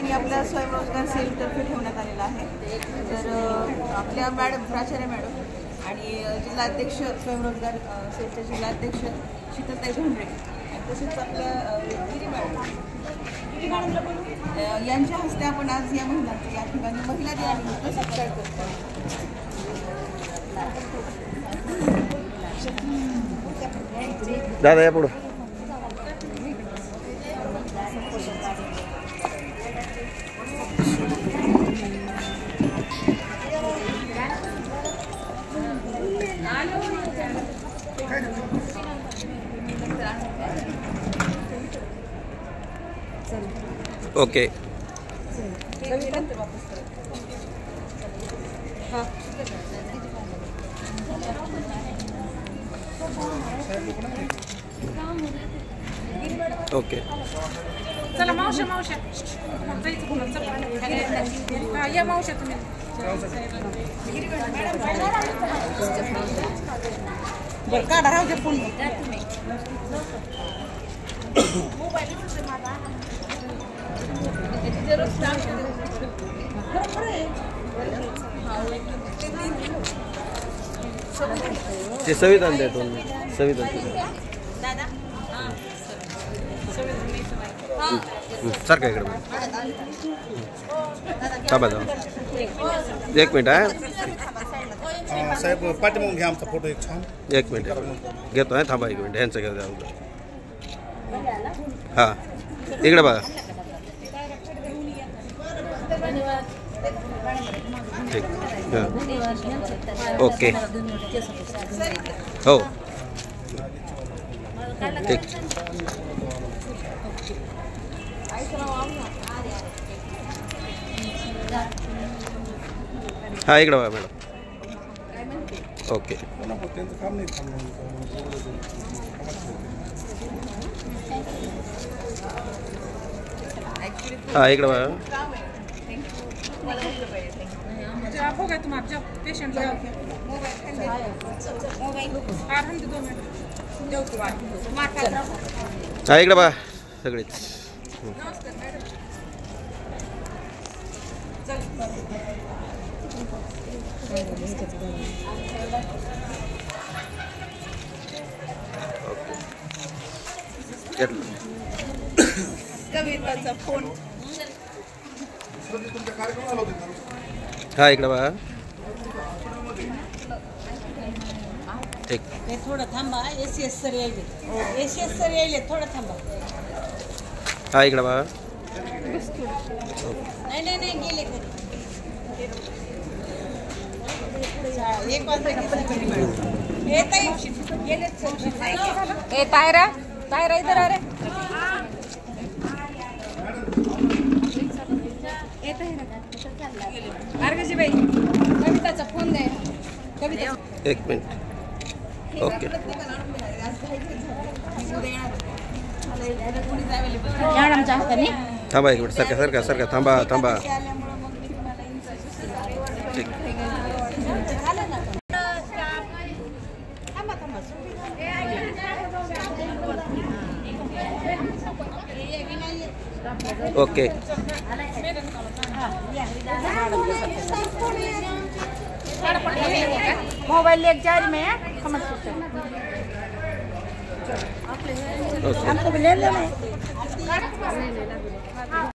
ठिकाणी आपल्या स्वयंरोजगार सेलतर्फे ठेवण्यात आलेला आहे। तर आपल्या मॅडम प्राचार्य मॅडम आणि जिल्हाध्यक्ष स्वयंरोजगार सेलचे जिल्हाध्यक्ष शीतलताई धोंडरे तसेच आपल्या गिरी मॅडमला बोलू यांच्या हस्ते आपण आज या महिलांचं या ठिकाणी महिला दिनानिमित्त सत्कार करतो। दादा या पुढे ओके ओके चला मावशा मावशा या मावशा तुम्ही बरं काढा राहू दे फोन ते संविधान देतो संविधान सारखं इकडे थांबा एक मिनिट आहे साहेब पाठीमागून घ्या आमचा फोटो एक छान एक मिनिट घेतो आहे थांबा एक मिनिट ह्यांचं घ्या हां इकडे बघा ठीक ओके हो ठीक हाँ इकडे बघा मॅडम ओके हाँ इकडे बघा आप हो गए तुम्हारा जब पेशेंट जाओ आराम दे 2 मिनट जाओ तो हाँ इकडे बघा सगळेच कविताचा फोन हाँ इकडे बघा ठीक हे थोडं थांबा एसीएस सर यायले थोडं थांबा हाँ इकडे बघा नाही गेले ए तायरा तायरा इधर आ रे आरगजी बाई कविताचा फोन दे कविता एक मिनिट ओके मॅडमच्या हाताने थांबा एक मिनिट सारखा थांबा ठीक ओके मोबाइल लेके जा रही मैं समझ हमको ले लेना